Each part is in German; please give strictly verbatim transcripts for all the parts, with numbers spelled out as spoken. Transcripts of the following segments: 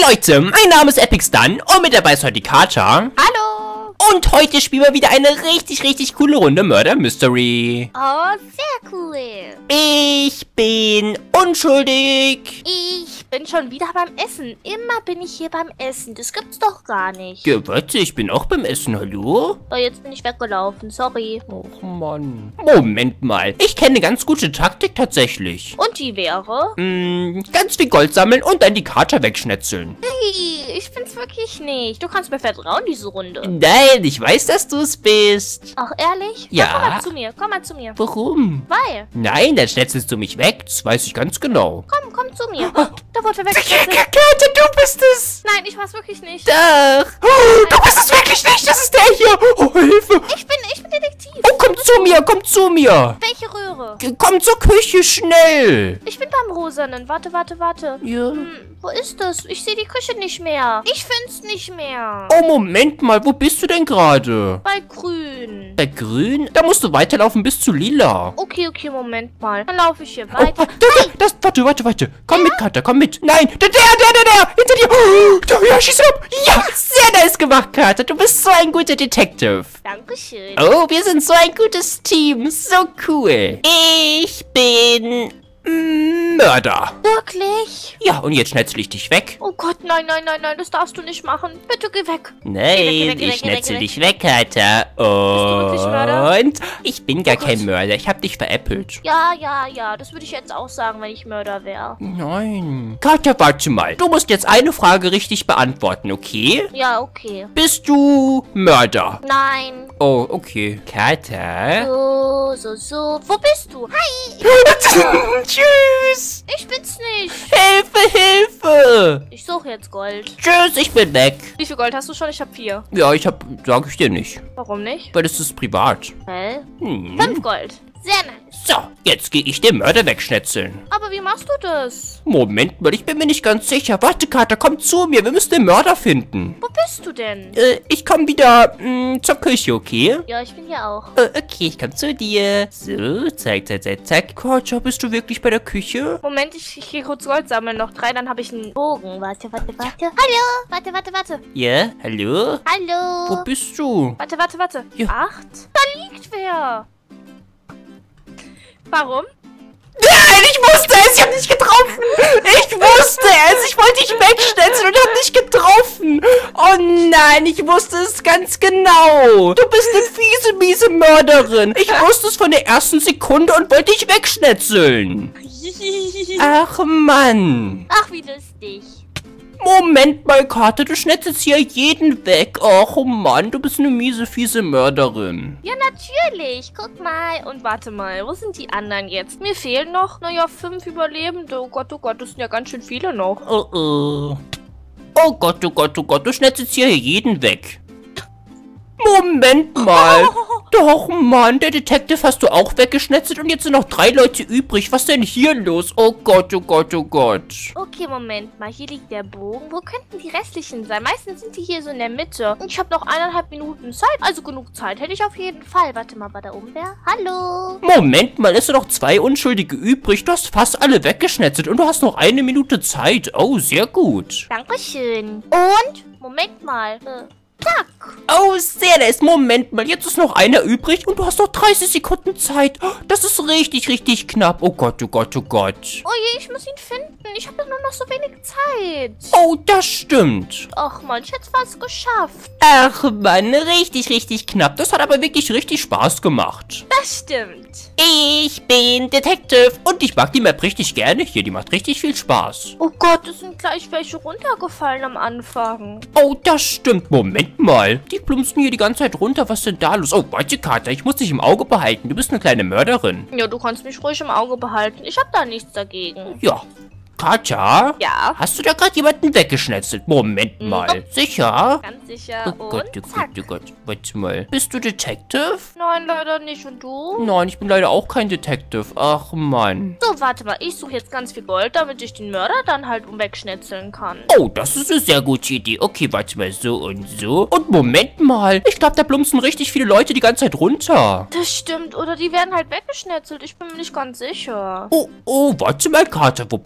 Hey Leute, mein Name ist EpicStun und mit dabei ist heute die Kaja. Hallo! Und heute spielen wir wieder eine richtig, richtig coole Runde Murder Mystery. Oh, sehr cool. Ich bin unschuldig. Ich bin schon wieder beim Essen. Immer bin ich hier beim Essen. Das gibt's doch gar nicht. Ja, warte, ich bin auch beim Essen, hallo? Oh, jetzt bin ich weggelaufen, sorry. Och, Mann. Moment mal, ich kenne eine ganz gute Taktik tatsächlich. Und die wäre? Hm, ganz viel Gold sammeln und dann die Kaja wegschnetzeln. Hey, ich bin's wirklich nicht. Du kannst mir vertrauen, diese Runde. Nein, ich weiß, dass du es bist. Ach, ehrlich? Ja. Na, komm mal zu mir, komm mal zu mir. Warum? Weil, Nein, dann schnetzelst du mich weg, das weiß ich ganz genau. komm, komm zu mir. Oh, da wurde weggeschnitten. Kaja, du bist es. Nein, ich war's wirklich nicht. Doch. Oh, du bist es wirklich nicht, das ist der hier. Oh, Hilfe. Ich bin, ich bin Detektiv. Oh, komm zu mir, komm zu mir. Welche Röhre? Komm zur Küche, schnell. Ich bin beim Rosanen. Warte, warte, warte. Ja. Hm, wo ist das? Ich sehe die Küche nicht mehr. Ich find's nicht mehr. Oh, Moment mal, wo bist du denn gerade? Bei grün. Bei grün? Da musst du weiterlaufen bis zu lila. Okay, okay, Moment mal. Dann laufe ich hier Oh, weiter. da, da, das, warte, warte, warte. Komm mit, Katja, komm mit. Nein, der, der, der, der, der, hinter dir. Oh, da, ja, schieß ab. Ja, sehr nice gemacht, Katja. Du bist so ein guter Detective. Dankeschön. Oh, wir sind so ein gutes Team. So cool. Ich bin Mörder. Wirklich? Ja, und jetzt schnetzel ich dich weg. Oh Gott, nein, nein, nein, nein, das darfst du nicht machen. Bitte geh weg. Nein, Geh weg, geh weg, geh ich weg, geh schnetzel weg, dich weg, Katja. wirklich Mörder? Und ich bin gar Oh kein Gott. Mörder. Ich hab dich veräppelt. Ja, ja, ja, das würde ich jetzt auch sagen, wenn ich Mörder wäre. Nein. Katja, warte mal. Du musst jetzt eine Frage richtig beantworten, okay? Ja, okay. Bist du Mörder? Nein. Oh, okay. Katja? So, so, so. Wo bist du? Hi. Tschüss. Ich bin's nicht. Hilfe, Hilfe. Ich suche jetzt Gold. Tschüss, ich bin weg. Wie viel Gold hast du schon? Ich habe vier. Ja, ich hab, sag ich dir nicht. Warum nicht? Weil das ist privat. Hä? Hm. Fünf Gold. Sehr nice. So, jetzt gehe ich den Mörder wegschnetzeln. Aber wie machst du das? Moment mal, ich bin mir nicht ganz sicher. Warte, Kater, komm zu mir. Wir müssen den Mörder finden. Wo bist du denn? Äh, ich komme wieder mh, zur Küche, okay? Ja, ich bin hier auch. Äh, okay, ich komme zu dir. So, zack, zack, zack, zack. Kater, bist du wirklich bei der Küche? Moment, ich, ich gehe kurz Gold sammeln. Noch drei, dann habe ich einen Bogen. Warte, warte, warte. Hallo. Warte, warte, warte. Ja, hallo? Hallo. Wo bist du? Warte, warte, warte. Ja. Acht? Da liegt wer. Warum? Nein, ich wusste es, ich habe nicht getroffen. Ich wusste es, ich wollte dich wegschnetzeln und habe nicht getroffen. Oh nein, ich wusste es ganz genau. Du bist eine fiese, miese Mörderin. Ich wusste es von der ersten Sekunde und wollte dich wegschnetzeln. Ach Mann. Ach, wie lustig. Moment mal, Kater, du schnetzelst hier jeden weg. Ach Mann, du bist eine miese, fiese Mörderin. Ja, natürlich. Guck mal. Und warte mal, wo sind die anderen jetzt? Mir fehlen noch, naja, fünf Überlebende. Oh Gott, oh Gott, das sind ja ganz schön viele noch. Oh oh. Oh Gott, oh Gott, oh Gott, du schnetzelst hier jeden weg. Moment mal. Doch, Mann, der Detective hast du auch weggeschnetzelt und jetzt sind noch drei Leute übrig. Was denn hier los? Oh Gott, oh Gott, oh Gott. Okay, Moment mal. Hier liegt der Bogen. Wo könnten die restlichen sein? Meistens sind die hier so in der Mitte. Und ich habe noch eineinhalb Minuten Zeit. Also genug Zeit hätte ich auf jeden Fall. Warte mal, war da oben wer? Hallo? Moment mal, es sind noch zwei Unschuldige übrig. Du hast fast alle weggeschnetzelt und du hast noch eine Minute Zeit. Oh, sehr gut. Dankeschön. Und? Moment mal. Äh, Tack. Oh, sehr nice. Moment mal, jetzt ist noch einer übrig und du hast noch dreißig Sekunden Zeit. Das ist richtig, richtig knapp. Oh Gott, oh Gott, oh Gott. Oh je, ich muss ihn finden. Ich habe nur noch so wenig Zeit. Oh, das stimmt. Ach man, ich hätte es fast geschafft. Ach Mann, richtig, richtig knapp. Das hat aber wirklich richtig Spaß gemacht. Das stimmt. Ich bin Detective und ich mag die Map richtig gerne hier. Die macht richtig viel Spaß. Oh Gott, es sind gleich welche runtergefallen am Anfang. Oh, das stimmt. Moment mal. Die plumpsen hier die ganze Zeit runter. Was ist denn da los? Oh, warte, Kater, ich muss dich im Auge behalten. Du bist eine kleine Mörderin. Ja, du kannst mich ruhig im Auge behalten. Ich habe da nichts dagegen. Ja. Katja? Ja. Hast du da gerade jemanden weggeschnetzelt? Moment mal. Sicher? Ganz sicher. Oh Gott, oh Und Gott, zack. oh Gott. Warte mal. Bist du Detective? Nein, leider nicht. Und du? Nein, ich bin leider auch kein Detective. Ach, Mann. So, warte mal. Ich suche jetzt ganz viel Gold, damit ich den Mörder dann halt wegschnetzeln kann. Oh, das ist eine sehr gute Idee. Okay, warte mal, so und so. Und Moment mal. Ich glaube, da plumpsen richtig viele Leute die ganze Zeit runter. Das stimmt. Oder die werden halt weggeschnetzelt. Ich bin mir nicht ganz sicher. Oh, oh, warte mal, Kater. Wo bist du eigentlich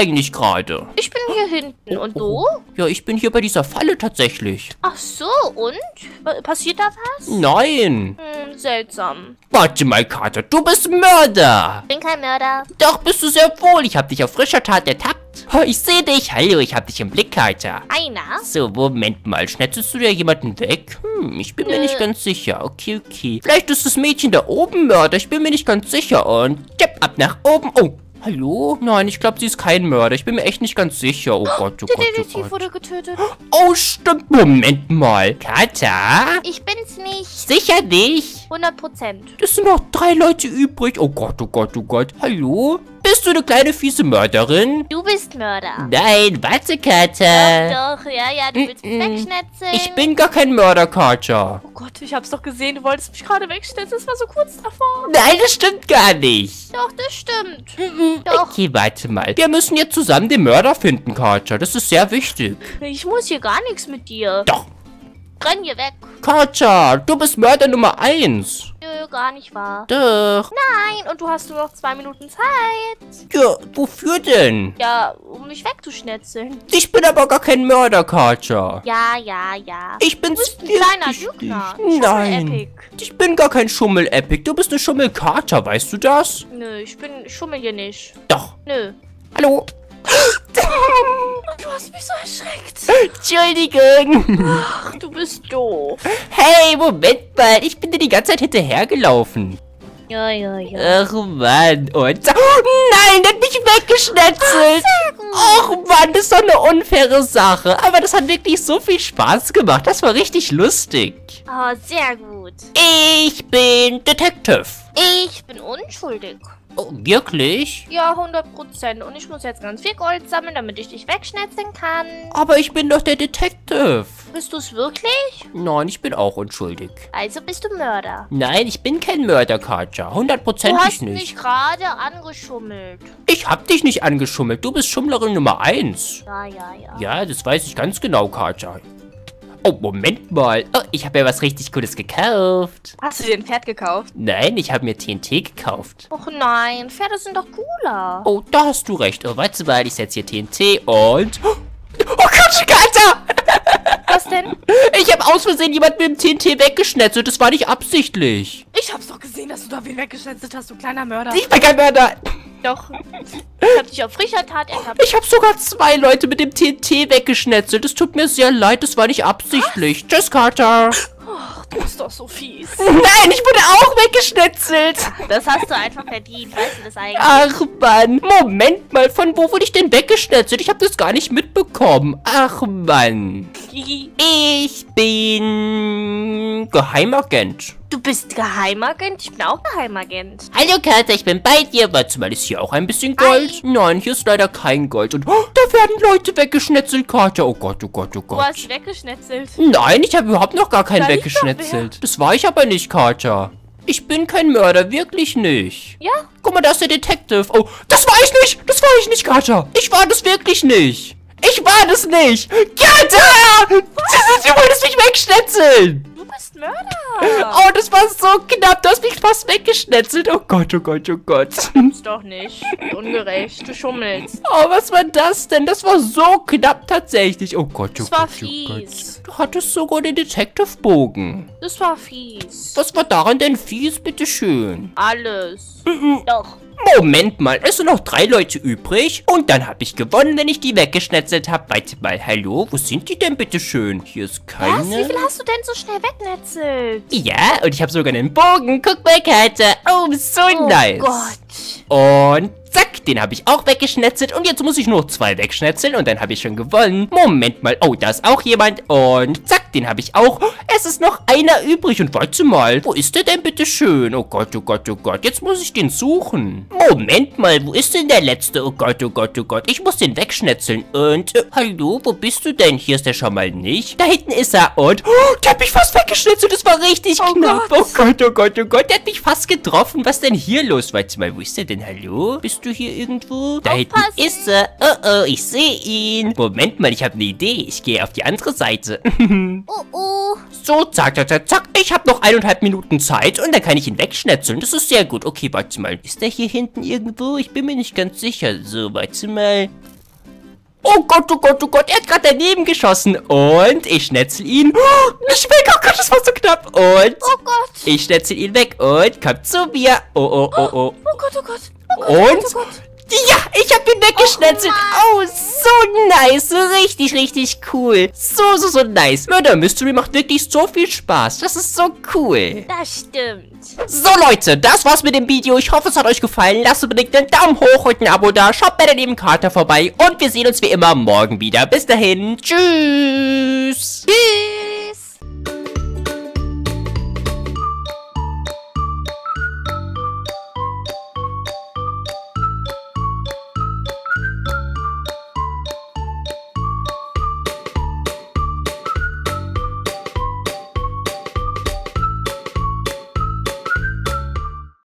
eigentlich gerade? Ich bin hier hinten. Und du? Ja, ich bin hier bei dieser Falle tatsächlich. Ach so, und? Passiert da was? Nein. Hm, seltsam. Warte mal, Kater, du bist Mörder. Ich bin kein Mörder. Doch, bist du sehr wohl. Ich habe dich auf frischer Tat ertappt. Oh, ich sehe dich. Hallo, ich habe dich im Blick, Kater. Einer? So, Moment mal. Schnetzelst du dir jemanden weg? Hm, ich bin Nö. mir nicht ganz sicher. Okay, okay. Vielleicht ist das Mädchen da oben Mörder. Ich bin mir nicht ganz sicher. Und tipp, ab nach oben. Oh, hallo? Nein, ich glaube, sie ist kein Mörder. Ich bin mir echt nicht ganz sicher. Oh Gott, oh Der Gott, oh Detektiv Gott. wurde getötet. Oh, stimmt. Moment mal. Kater? Ich bin's nicht. Sicher nicht? hundert Prozent. Es sind noch drei Leute übrig. Oh Gott, oh Gott, oh Gott. Hallo? Bist du eine kleine fiese Mörderin? Du bist Mörder. Nein, warte, Kater. Doch, doch, ja, ja, du willst mich wegschnetzeln. Ich bin gar kein Mörder, Kater. Oh Gott, ich hab's doch gesehen. Du wolltest mich gerade wegschnetzen. Das war so kurz davor. Nein, das stimmt gar nicht. Doch, das stimmt. Doch. Okay, warte mal. Wir müssen jetzt zusammen den Mörder finden, Kater. Das ist sehr wichtig. Ich muss hier gar nichts mit dir. Doch. Renn hier weg. Kater, du bist Mörder Nummer eins. Nö, gar nicht wahr. Doch. Nein, und du hast nur noch zwei Minuten Zeit. Ja, wofür denn? Ja, um mich wegzuschnetzeln. Ich bin aber gar kein Mörder, Kater. Ja, ja, ja. Ich bin's Du bist ein kleiner Lügner. Nein. Schummel-Epic. Ich bin gar kein Schummel-Epic. Du bist eine Schummel-Kater, weißt du das? Nö, ich bin, ich schummel hier nicht. Doch. Nö. Hallo. Du hast mich so erschreckt. Entschuldigung. Ach, du bist doof. Hey, Moment mal. Ich bin dir die ganze Zeit hinterhergelaufen. Ja, ja, ja. Ach, Mann. Und... Oh, nein, der hat mich weggeschnetzelt. Ach, Mann, das ist doch eine unfaire Sache. Aber das hat wirklich so viel Spaß gemacht. Das war richtig lustig. Oh, sehr gut. Ich bin Detective. Ich bin unschuldig. Oh, wirklich? Ja, hundert Prozent. Und ich muss jetzt ganz viel Gold sammeln, damit ich dich wegschnetzeln kann. Aber ich bin doch der Detective. Bist du es wirklich? Nein, ich bin auch unschuldig. Also bist du Mörder. Nein, ich bin kein Mörder, Katja. Du Hundertprozentig hast nicht. mich gerade angeschummelt. Ich hab dich nicht angeschummelt. Du bist Schummlerin Nummer eins. Ja, ja, ja. Ja, das weiß ich ganz genau, Katja. Oh, Moment mal. Oh, ich habe ja was richtig Cooles gekauft. Hast du dir ein Pferd gekauft? Nein, ich habe mir T N T gekauft. Och nein, Pferde sind doch cooler. Oh, da hast du recht. Oh, warte mal, ich setze hier T N T und... Oh Gott, Katja! Was denn? Ich habe aus Versehen jemand mit dem T N T weggeschnetzelt. Das war nicht absichtlich. Ich hab's doch gesehen, dass du da wen weggeschnetzelt hast, du kleiner Mörder. Ich bin kein Mörder. Doch. Ich hab dich auf frischer Tat ertappt. Ich habe sogar zwei Leute mit dem T N T weggeschnetzelt. Es tut mir sehr leid, das war nicht absichtlich. Was? Tschüss, Carter. Ach, du bist doch so fies. Nein, ich wurde auch weggeschnetzelt. Das hast du einfach verdient, weißt du das eigentlich? Ach, Mann. Moment mal, von wo wurde ich denn weggeschnetzelt? Ich habe das gar nicht mitbekommen. Ach, Mann. Ich bin Geheimagent. Du bist Geheimagent? Ich bin auch Geheimagent. Hallo, Carter, ich bin bei dir. Warte mal, ist hier auch ein bisschen Gold? Hi. Nein, hier ist leider kein Gold. Und oh, da werden Leute weggeschnetzelt, Carter. Oh Gott, oh Gott, oh Gott. Du hast weggeschnetzelt. Nein, ich habe überhaupt noch gar keinen Da ist doch weggeschnetzelt. Das war ich aber nicht, Carter. Ich bin kein Mörder, wirklich nicht. Ja? Guck mal, da ist der Detective. Oh, das war ich nicht. Das war ich nicht, Carter. Ich war das wirklich nicht. Ich war das nicht. Carter! Du wolltest mich wegschnetzeln. Du bist Mörder. Oh, das war so knapp. Du hast mich fast weggeschnetzelt. Oh Gott, oh Gott, oh Gott. Ist doch nicht. Ungerecht. Du schummelst. Oh, was war das denn? Das war so knapp tatsächlich. Oh Gott, oh Das war Gott, oh Gott. fies. Du hattest sogar den Detective-Bogen. Das war fies. Was war daran denn fies, bitteschön? Alles. Mhm. Doch. Moment mal, es sind noch drei Leute übrig. Und dann habe ich gewonnen, wenn ich die weggeschnetzelt habe. Warte mal, hallo? Wo sind die denn, bitteschön? Hier ist keine. Was? Wie viel hast du denn so schnell wegnetzelt? Ja, und ich habe sogar einen Bogen. Guck mal, Katja. Oh, so Oh nice. Gott. Und zack, den habe ich auch weggeschnetzelt. Und jetzt muss ich nur zwei wegschnetzeln und dann habe ich schon gewonnen. Moment mal. Oh, da ist auch jemand. Und zack, den habe ich auch. Es ist noch einer übrig. Und warte mal, wo ist der denn bitte schön? Oh Gott, oh Gott, oh Gott. Jetzt muss ich den suchen. Moment mal, wo ist denn der letzte? Oh Gott, oh Gott, oh Gott. Ich muss den wegschnetzeln. Und, äh, hallo, wo bist du denn? Hier ist der schon mal nicht. Da hinten ist er. Und, oh, der hat mich fast weggeschnetzelt. Das war richtig Oh knapp. Gott. Oh Gott, oh Gott, oh Gott. Der hat mich fast getroffen. Was denn hier los? Warte mal, wo ist der denn? Hallo? Bist du hier irgendwo? Da hinten Aufpassen. ist er. Oh, oh, ich sehe ihn. Moment mal, ich habe eine Idee. Ich gehe auf die andere Seite. Oh, oh. So, zack, zack, zack, zack. Ich habe noch eineinhalb Minuten Zeit und dann kann ich ihn wegschnetzeln. Das ist sehr gut. Okay, warte mal. Ist der hier hinten irgendwo? Ich bin mir nicht ganz sicher. So, warte mal. Oh Gott, oh Gott, oh Gott, er hat gerade daneben geschossen. Und ich schnetzel ihn. Oh, nicht weg, oh Gott, das war so knapp. Und Oh Gott. ich schnetzel ihn weg und kommt zu mir. Oh, oh, oh, oh. Oh Gott, oh Gott. Oh Gott, Und? oh Gott, oh Gott. Ja, ich hab ihn weggeschnetzelt. Oh, so nice. Richtig, richtig cool. So, so, so nice. Murder Mystery macht wirklich so viel Spaß. Das ist so cool. Das stimmt. So, Leute, das war's mit dem Video. Ich hoffe, es hat euch gefallen. Lasst unbedingt einen Daumen hoch und ein Abo da. Schaut bei der Nebenkater vorbei. Und wir sehen uns wie immer morgen wieder. Bis dahin. Tschüss. Tschüss.